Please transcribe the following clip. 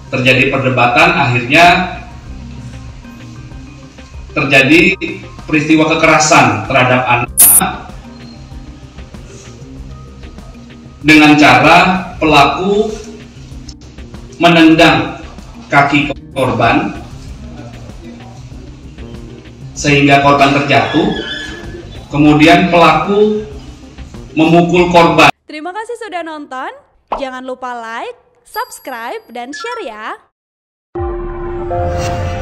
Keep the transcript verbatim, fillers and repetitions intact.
terjadi perdebatan, akhirnya terjadi peristiwa kekerasan terhadap anak dengan cara pelaku menendang kaki korban sehingga korban terjatuh, kemudian pelaku memukul korban. Terima kasih sudah nonton, jangan lupa like, subscribe, dan share ya.